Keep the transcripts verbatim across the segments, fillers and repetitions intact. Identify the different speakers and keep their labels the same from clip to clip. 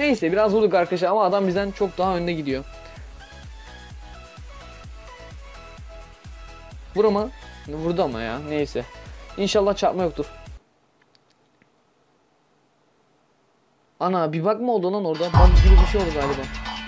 Speaker 1: Neyse biraz vurduk arkadaşlar ama adam bizden çok daha önde gidiyor. Vur ama. Vurdu ama ya, neyse. İnşallah çarpma yoktur. Ana bir bak mı oldu lan orada? Bak gibi bir şey oldu galiba.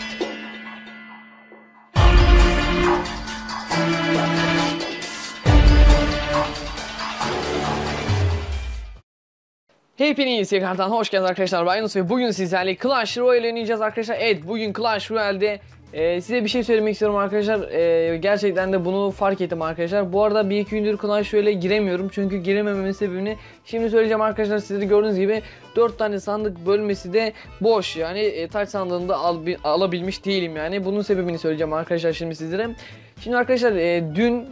Speaker 1: Hepiniz tekrardan hoş geldiniz arkadaşlar. Ben Yunus ve bugün sizlerle Clash Royale oynayacağız arkadaşlar. Evet, bugün Clash Royale'de e, size bir şey söylemek istiyorum arkadaşlar. E, gerçekten de bunu fark ettim arkadaşlar. Bu arada bir iki gündür Clash Royale'e giremiyorum. Çünkü giremememin sebebini şimdi söyleyeceğim arkadaşlar. Siz de gördüğünüz gibi dört tane sandık bölmesi de boş. Yani e, taç sandığında al, alabilmiş değilim yani. Bunun sebebini söyleyeceğim arkadaşlar şimdi sizlere. Şimdi arkadaşlar e, dün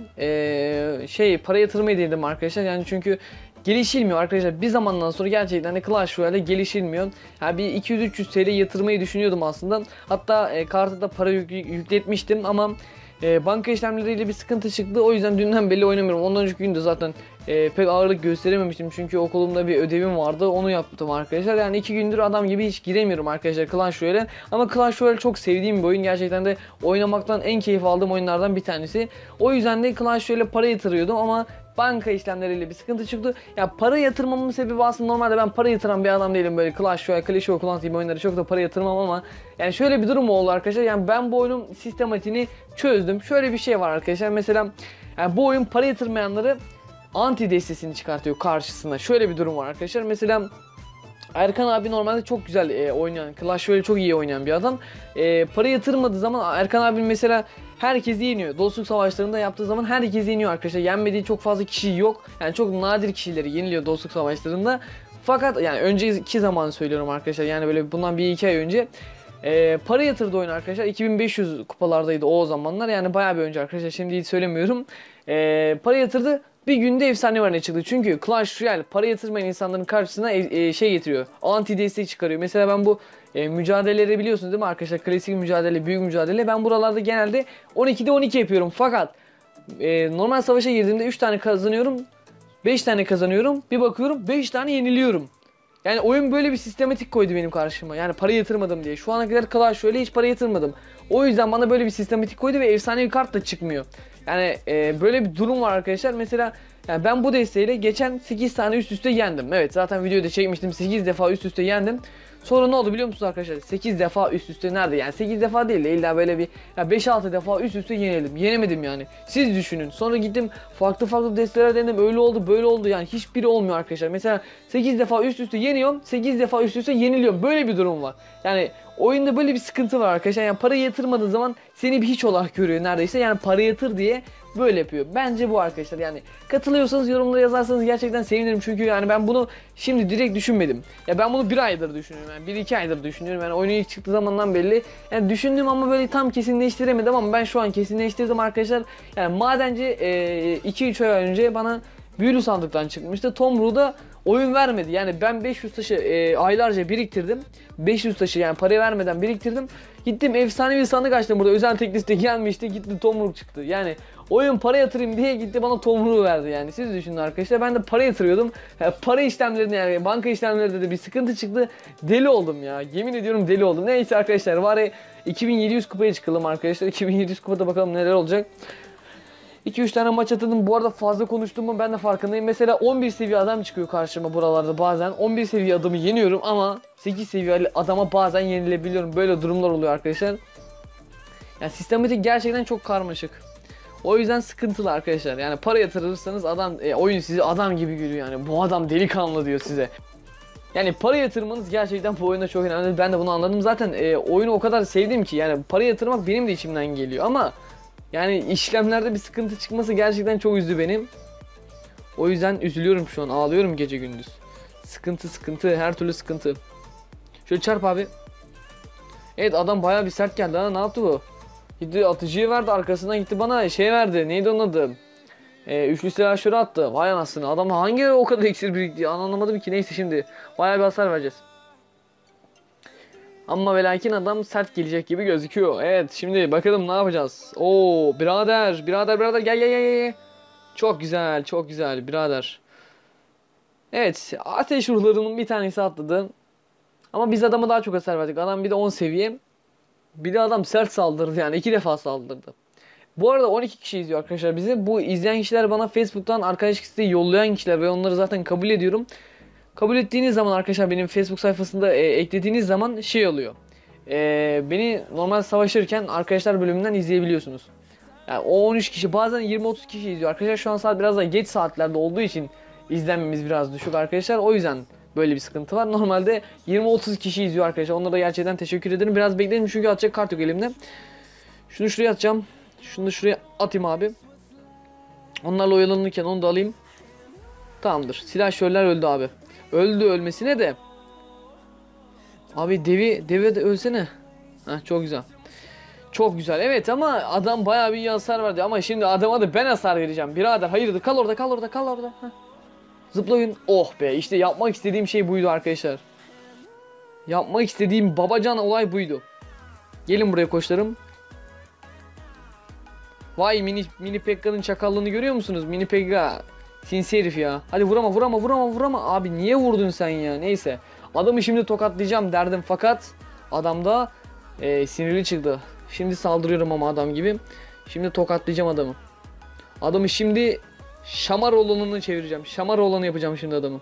Speaker 1: e, şey para yatırmayı dedim arkadaşlar. Yani çünkü gelişilmiyor arkadaşlar. Bir zamandan sonra gerçekten de Clash Royale gelişilmiyor. Yani bir iki yüz üç yüz T L yatırmayı düşünüyordum aslında. Hatta e, karta da para yük yükletmiştim ama e, banka işlemleriyle bir sıkıntı çıktı. O yüzden dünden beri oynamıyorum. Ondan önceki günde zaten e, pek ağırlık gösterememiştim. Çünkü okulumda bir ödevim vardı. Onu yaptım arkadaşlar. Yani iki gündür adam gibi hiç giremiyorum arkadaşlar Clash Royale. Ama Clash Royale çok sevdiğim bir oyun. Gerçekten de oynamaktan en keyif aldığım oyunlardan bir tanesi. O yüzden de Clash Royale'e para yatırıyordum ama banka işlemleriyle bir sıkıntı çıktı. Ya para yatırmamın sebebi aslında normalde ben para yatıran bir adam değilim. Böyle Clash Royale, Clash of Clans gibi oyunlara çok da para yatırmam ama yani şöyle bir durum oldu arkadaşlar. Yani ben bu oyunun sistematiğini çözdüm. Şöyle bir şey var arkadaşlar. Mesela yani bu oyun para yatırmayanları anti destesini çıkartıyor karşısına. Şöyle bir durum var arkadaşlar. Mesela Erkan abi normalde çok güzel e, oynayan, Clash Royale çok iyi oynayan bir adam. E, para yatırmadığı zaman Erkan abi mesela herkesi yeniyor. Dostluk savaşlarında yaptığı zaman herkesi yeniyor arkadaşlar. Yenmediği çok fazla kişi yok. Yani çok nadir kişileri yeniliyor dostluk savaşlarında. Fakat yani önceki zaman söylüyorum arkadaşlar. Yani böyle bundan bir iki ay önce e, para yatırdı oyun arkadaşlar. iki bin beş yüz kupalardaydı o zamanlar. Yani bayağı bir önce arkadaşlar. Şimdi hiç söylemiyorum. E, para yatırdı. Bir günde efsane varına çıktı. Çünkü Clash Royale para yatırmayan insanların karşısına e, şey getiriyor. Anti destek çıkarıyor. Mesela ben bu e, mücadeleleri biliyorsunuz değil mi arkadaşlar? Klasik mücadele, büyük mücadele. Ben buralarda genelde on ikide on iki yapıyorum. Fakat e, normal savaşa girdiğimde üç tane kazanıyorum. beş tane kazanıyorum. Bir bakıyorum beş tane yeniliyorum. Yani oyun böyle bir sistematik koydu benim karşıma. Yani para yatırmadım diye. Şu ana kadar Clash Royale'e hiç para yatırmadım. O yüzden bana böyle bir sistematik koydu ve efsane bir kart da çıkmıyor. Yani e, böyle bir durum var arkadaşlar. Mesela yani ben bu desteğiyle geçen sekiz tane üst üste yendim. Evet, zaten videoda çekmiştim. sekiz defa üst üste yendim. Sonra ne oldu biliyor musunuz arkadaşlar? sekiz defa üst üste nerede? Yani sekiz defa değil de illa böyle bir ya beş altı defa üst üste yenildim. Yenemedim yani. Siz düşünün. Sonra gittim farklı farklı desteler denedim. Öyle oldu, böyle oldu. Yani hiçbiri olmuyor arkadaşlar. Mesela sekiz defa üst üste yeniyorum. sekiz defa üst üste yeniliyorum. Böyle bir durum var. Yani oyunda böyle bir sıkıntı var arkadaşlar. Yani para yatırmadığın zaman seni bir hiç olarak görüyor neredeyse. Yani para yatır diye böyle yapıyor. Bence bu arkadaşlar. Yani katılıyorsanız yorumlara yazarsanız gerçekten sevinirim. Çünkü yani ben bunu şimdi direkt düşünmedim. Ya ben bunu bir aydır düşünüyorum. Yani bir iki aydır düşünüyorum. Yani oyunun ilk çıktığı zamandan belli. Yani düşündüm ama böyle tam kesinleştiremedim ama ben şu an kesinleştirdim arkadaşlar. Yani madenci iki üç ay önce bana büyülü sandıktan çıkmıştı. Tom Ru'da oyun vermedi. Yani ben beş yüz taşı e, aylarca biriktirdim. beş yüz taşı yani para vermeden biriktirdim. Gittim efsanevi sandık açtım burada. Özel teklifte gelmişti. Gitti Tomruk çıktı. Yani oyun para yatırayım diye gitti bana Tomruk'u verdi yani. Siz düşünün arkadaşlar. Ben de para yatırıyordum. Yani para işlemlerinde yani banka işlemlerinde de bir sıkıntı çıktı. Deli oldum ya. Yemin ediyorum deli oldum. Neyse arkadaşlar var ya iki bin yedi yüz kupaya çıkalım arkadaşlar. iki bin yedi yüz kupada bakalım neler olacak. iki üç tane maç atadım. Bu arada fazla konuştuğumu ben de farkındayım. Mesela on bir seviye adam çıkıyor karşıma buralarda bazen. on bir seviye adamı yeniyorum ama sekiz seviye adama bazen yenilebiliyorum. Böyle durumlar oluyor arkadaşlar. Yani sistematik gerçekten çok karmaşık. O yüzden sıkıntılı arkadaşlar. Yani para yatırırsanız adam e, oyun sizi adam gibi görüyor yani. Bu adam delikanlı diyor size. Yani para yatırmanız gerçekten bu oyunda çok önemli. Ben de bunu anladım. Zaten e, oyunu o kadar sevdim ki yani para yatırmak benim de içimden geliyor ama yani işlemlerde bir sıkıntı çıkması gerçekten çok üzdü benim. O yüzden üzülüyorum şu an. Ağlıyorum gece gündüz. Sıkıntı sıkıntı. Her türlü sıkıntı. Şöyle çarp abi. Evet adam bayağı bir sert geldi ha. Ne yaptı bu? Gitti atıcıyı verdi. Arkasından gitti bana şey verdi. Neydi onun adı? Ee, üçlü silahşörü attı. Vay anasını. Adam hangi o kadar iksir birikti? Anlamadım ki. Neyse şimdi. Bayağı bir hasar vereceğiz. Ama ve lakin adam sert gelecek gibi gözüküyor. Evet şimdi bakalım ne yapacağız. Oo birader birader birader gel gel gel gel. Çok güzel çok güzel birader. Evet ateş ruhlarının bir tanesi atladı. Ama biz adama daha çok hasar verdik. Adam bir de on seviye. Bir de adam sert saldırdı yani iki defa saldırdı. Bu arada on iki kişi izliyor arkadaşlar bizi. Bu izleyen kişiler bana Facebook'tan arkadaşlık isteği yollayan kişiler ve onları zaten kabul ediyorum. Kabul ettiğiniz zaman arkadaşlar benim Facebook sayfasında e, eklediğiniz zaman şey oluyor. E, beni normal savaşırken arkadaşlar bölümünden izleyebiliyorsunuz. Yani o on üç kişi bazen yirmi otuz kişi izliyor arkadaşlar. Şu an saat biraz daha geç saatlerde olduğu için izlenmemiz biraz düşük arkadaşlar. O yüzden böyle bir sıkıntı var. Normalde yirmi otuz kişi izliyor arkadaşlar. Onlara da gerçekten teşekkür ederim. Biraz bekleyin çünkü atacak kart yok elimde. Şunu şuraya atacağım. Şunu da şuraya atayım abi. Onlarla oyalanırken onu da alayım. Tamamdır. Silahşörler öldü abi. Öldü ölmesine de. Abi devi deve de ölsene. Heh, çok güzel. Çok güzel. Evet ama adam bayağı bir iyi hasar verdi. Ama şimdi adama da ben hasar vereceğim. Birader hayırdır, kal orada kal orada kal orada. Heh. Zıplayın. Oh be, işte yapmak istediğim şey buydu arkadaşlar. Yapmak istediğim babacan olay buydu. Gelin buraya koçlarım. Vay mini mini Pekka'nın çakallığını görüyor musunuz? Mini Pekka sinsi herif ya. Hadi vurama vurama vurama vurama. Abi niye vurdun sen ya? Neyse. Adamı şimdi tokatlayacağım derdim fakat adam da e, sinirli çıktı. Şimdi saldırıyorum ama adam gibi. Şimdi tokatlayacağım adamı. Adamı şimdi şamar olanını çevireceğim. Şamar olanı yapacağım şimdi adamı.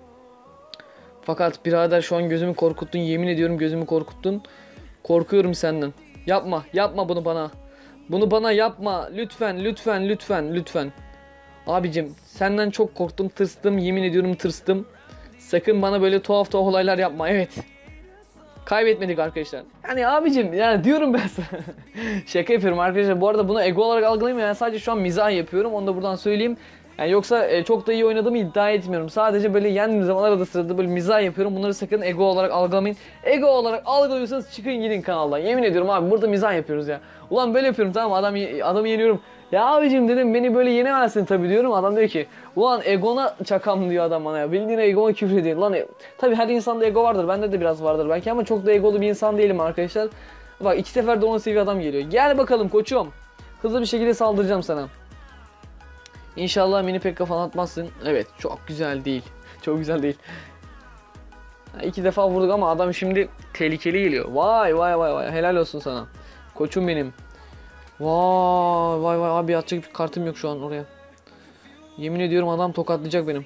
Speaker 1: Fakat birader şu an gözümü korkuttun. Yemin ediyorum gözümü korkuttun. Korkuyorum senden. Yapma yapma bunu bana. Bunu bana yapma. Lütfen lütfen lütfen lütfen. Abicim senden çok korktum, tırstım, yemin ediyorum tırstım. Sakın bana böyle tuhaf tuhaf olaylar yapma. Evet. Kaybetmedik arkadaşlar. Yani abicim yani diyorum ben sana. Şaka yapıyorum arkadaşlar. Bu arada bunu ego olarak algılaymayın. Yani sadece şu an mizah yapıyorum. Onu da buradan söyleyeyim. Yani yoksa e, çok da iyi oynadığımı iddia etmiyorum. Sadece böyle yendiğim zaman arada sırada böyle mizah yapıyorum. Bunları sakın ego olarak algılamayın. Ego olarak algılıyorsanız çıkın gidin kanaldan. Yemin ediyorum abi burada mizah yapıyoruz ya. Ulan böyle yapıyorum tamam adam adamı yeniyorum. Ya abicim dedim beni böyle yenemezsin tabii diyorum. Adam diyor ki ulan egona çakam diyor adam bana ya. Bildiğin egona küfür ediyor. Lan e, tabii her insanda ego vardır. Bende de biraz vardır belki ama çok da egolu bir insan değilim arkadaşlar. Bak iki sefer de on seviye adam geliyor. Gel bakalım koçum. Hızlı bir şekilde saldıracağım sana. İnşallah mini Pekka falan atmazsın. Evet çok güzel değil. Çok güzel değil. İki defa vurduk ama adam şimdi tehlikeli geliyor. Vay vay vay vay helal olsun sana. Koçum benim. Vay vay vay abi atacak bir kartım yok şu an oraya. Yemin ediyorum adam tokatlayacak benim.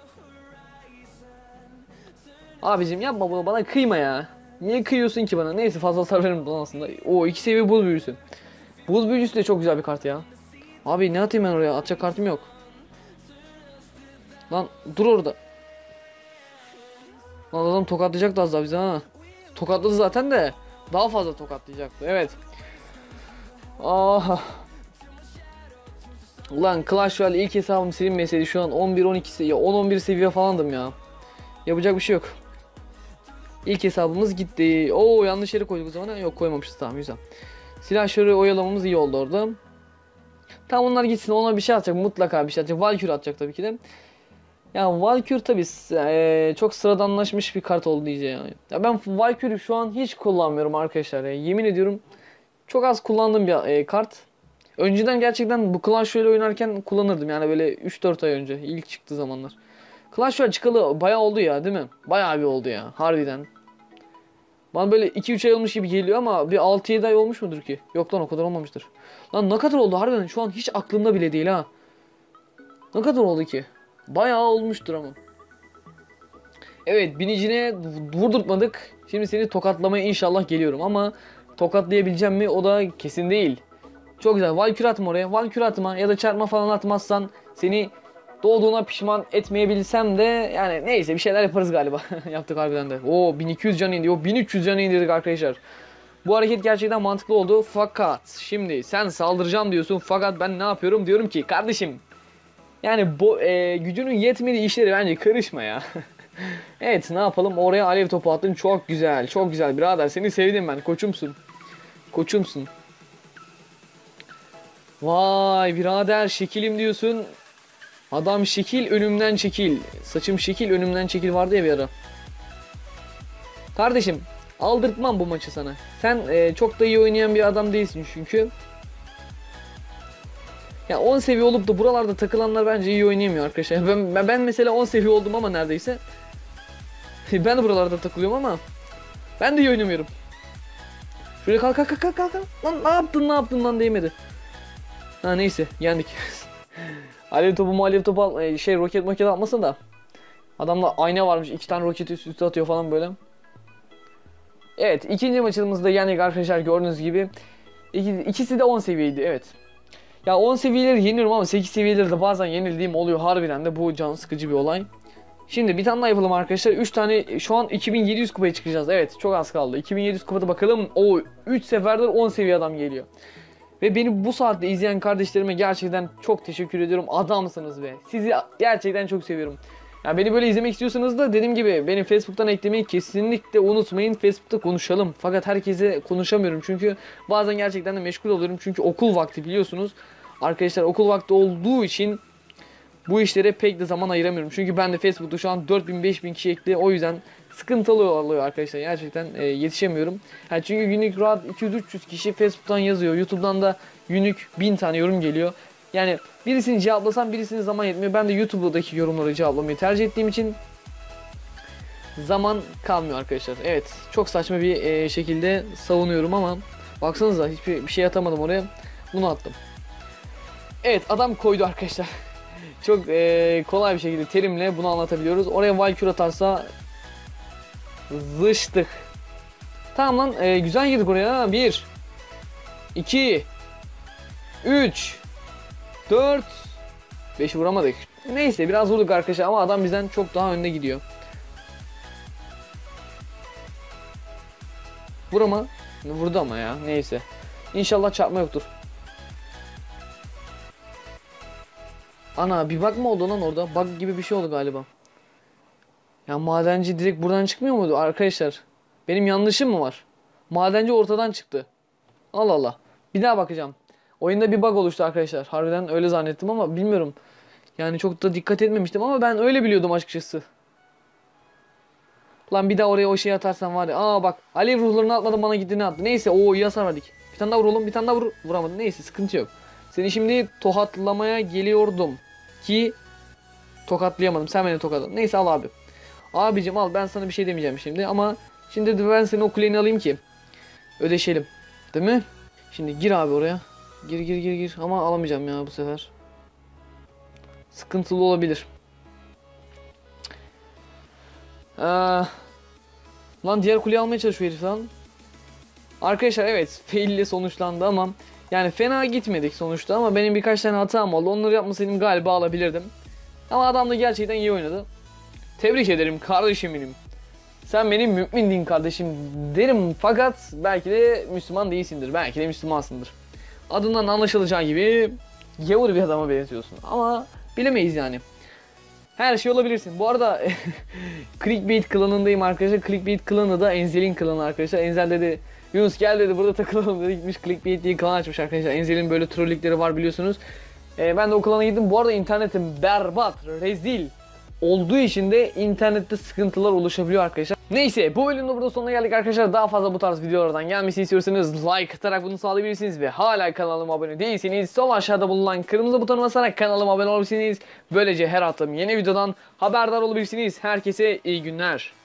Speaker 1: Abicim yapma bunu bana kıyma ya. Niye kıyıyorsun ki bana? Neyse fazla hasar veririm bundan aslında. O iki seviye buz büyüsü. Buz büyücüsü de çok güzel bir kart ya. Abi ne atayım ben oraya? Atacak kartım yok. Lan dur orada. Lan adam tokatlayacaktı az daha bize ha. Tokatladı zaten de. Daha fazla tokatlayacaktı. Evet. Ah. Ulan Clash Royale ilk hesabım silinmeseydi şu an on bir on iki seviye, on on bir seviye falandım ya. Yapacak bir şey yok. İlk hesabımız gitti. Oo yanlış yere koyduk o zaman. Yok koymamışız tamam güzel. Silahşörü oyalamamız iyi oldu orada. Tam onlar gitsin ona bir şey atacak mutlaka bir şey atacak. Valkyrie atacak tabii ki de. Ya Valkyrie tabii e, çok sıradanlaşmış bir kart oldu iyice yani. Ya ben Valkyrie şu an hiç kullanmıyorum arkadaşlar ya. Yemin ediyorum çok az kullandığım bir e, kart. Önceden gerçekten bu Clash Royale oynarken kullanırdım yani böyle üç dört ay önce ilk çıktığı zamanlar. Clash Royale çıkalı bayağı oldu ya değil mi? Bayağı bir oldu ya harbiden. Bana böyle iki üç ay olmuş gibi geliyor ama bir altı yedi ay olmuş mudur ki? Yok lan o kadar olmamıştır. Lan ne kadar oldu harbiden şu an hiç aklımda bile değil ha. Ne kadar oldu ki? Bayağı olmuştur ama. Evet binicine vurdurtmadık. Şimdi seni tokatlamaya inşallah geliyorum ama tokatlayabileceğim mi o da kesin değil. Çok güzel. Valkyrie atma oraya. Valkyrie atma ya da çarpma falan atmazsan seni doğduğuna pişman etmeyebilsem de yani neyse bir şeyler yaparız galiba. Yaptık harbiden de. Oo bin iki yüz can indi. O bin üç yüz can indirdik arkadaşlar. Bu hareket gerçekten mantıklı oldu. Fakat şimdi sen saldıracağım diyorsun. Fakat ben ne yapıyorum? Diyorum ki kardeşim yani bu e, gücünün yetmediği işleri bence karışma ya. Evet ne yapalım? Oraya alev topu attın. Çok güzel. Çok güzel birader. Seni sevdim ben. Koçumsun. Koçumsun. Vay birader şekilim diyorsun. Adam şekil önümden çekil. Saçım şekil önümden çekil vardı ya bir ara. Kardeşim aldırtmam bu maçı sana. Sen e, çok da iyi oynayan bir adam değilsin çünkü. Ya on seviye olup da buralarda takılanlar bence iyi oynayamıyor arkadaşlar. Ben, ben mesela on seviye oldum ama neredeyse. Ben de buralarda takılıyorum ama Ben de iyi oynamıyorum. Şöyle kalk kalk kalk kalk. Lan ne yaptın ne yaptın lan değmedi. Ha neyse yendik. Alev topu mu alev topu al, şey roket maket atmasın da. Adamda ayna varmış, iki tane roketi üst üste atıyor falan böyle. Evet, ikinci maçımızda yendik arkadaşlar, gördüğünüz gibi. İki, ikisi de on seviyeydi, evet. Ya on seviyeleri yeniyorum ama sekiz seviyeleri de bazen yenildiğim oluyor harbiden de, bu can sıkıcı bir olay. Şimdi bir tane daha yapalım arkadaşlar. üç tane, şu an iki bin yedi yüz kupaya çıkacağız. Evet, çok az kaldı. iki bin yedi yüz kupada bakalım. O üç seferdir on seviye adam geliyor. Ve beni bu saatte izleyen kardeşlerime gerçekten çok teşekkür ediyorum. Adamsınız be. Sizi gerçekten çok seviyorum. Ya beni böyle izlemek istiyorsanız da dediğim gibi beni Facebook'tan eklemeyi kesinlikle unutmayın. Facebook'ta konuşalım. Fakat herkese konuşamıyorum çünkü bazen gerçekten de meşgul oluyorum. Çünkü okul vakti biliyorsunuz. Arkadaşlar okul vakti olduğu için bu işlere pek de zaman ayıramıyorum. Çünkü ben de Facebook'ta şu an dört bin beş bin kişi ekli. O yüzden sıkıntılı oluyor arkadaşlar. Gerçekten e, yetişemiyorum. Yani çünkü günlük rahat iki yüz üç yüz kişi Facebook'tan yazıyor. YouTube'dan da günlük bin tane yorum geliyor. Yani birisini cevaplasam birisinin zaman yetmiyor. Ben de YouTube'daki yorumları cevaplamayı tercih ettiğim için zaman kalmıyor arkadaşlar. Evet, çok saçma bir e, şekilde savunuyorum ama baksanıza hiçbir bir şey atamadım oraya. Bunu attım. Evet, adam koydu arkadaşlar. Çok e, kolay bir şekilde terimle bunu anlatabiliyoruz. Oraya Valkyrie atarsa zıştık. Tamam lan, e, güzel girdik oraya. bir iki üç dört beş vuramadık. Neyse biraz vurduk arkadaşlar ama adam bizden çok daha önde gidiyor. Vur ama. Vurdu ama ya, neyse. İnşallah çarpma yoktur. Ana bir bug mı oldu lan orada? Bug gibi bir şey oldu galiba. Ya madenci direkt buradan çıkmıyor muydu arkadaşlar? Benim yanlışım mı var? Madenci ortadan çıktı. Allah Allah. Bir daha bakacağım. Oyunda bir bug oluştu arkadaşlar. Harbiden öyle zannettim ama bilmiyorum. Yani çok da dikkat etmemiştim ama ben öyle biliyordum açıkçası. Lan bir daha oraya o şeyi atarsan var ya. Aa bak, alev ruhlarını atmadan bana gitti ne attı. Neyse o iyi hasar verdik. Bir tane daha vuralım, bir tane daha vur. Vuramadım. Neyse sıkıntı yok. Seni şimdi tokatlamaya geliyordum. Ki tokatlayamadım. Sen beni tokatladın. Neyse al abi. Abicim al, ben sana bir şey demeyeceğim şimdi ama şimdi de ben senin o kuleni alayım ki ödeşelim. Değil mi? Şimdi gir abi oraya. Gir gir gir gir ama alamayacağım ya bu sefer. Sıkıntılı olabilir. Ee, lan diğer kuleyi almaya çalışıyor herif lan. Arkadaşlar evet, fail ile sonuçlandı ama yani fena gitmedik sonuçta ama benim birkaç tane hatam oldu. Onları yapmasaydım galiba alabilirdim. Ama adam da gerçekten iyi oynadı. Tebrik ederim kardeşim benim. Sen benim mümin din kardeşim derim fakat belki de Müslüman değilsindir. Belki de Müslümansındır. Adından anlaşılacağı gibi gavur bir adama benziyorsun. Ama bilemeyiz yani. Her şey olabilirsin. Bu arada Clickbait klanındayım arkadaşlar. Clickbait klanı da Enzel'in klanı arkadaşlar. Enzel dedi Yunus gel dedi burada takılalım dedi, gitmiş Clickbait diye klan açmış arkadaşlar. Enzel'in böyle trollükleri var biliyorsunuz. Ee, ben de o klana gittim. Bu arada internetim berbat, rezil olduğu için de internette sıkıntılar oluşabiliyor arkadaşlar. Neyse bu bölümde burada sonuna geldik arkadaşlar. Daha fazla bu tarz videolardan gelmesini istiyorsanız like atarak bunu sağlayabilirsiniz ve hala kanalıma abone değilseniz sol aşağıda bulunan kırmızı butona basarak kanalıma abone olabilirsiniz. Böylece her attığım yeni videodan haberdar olabilirsiniz. Herkese iyi günler.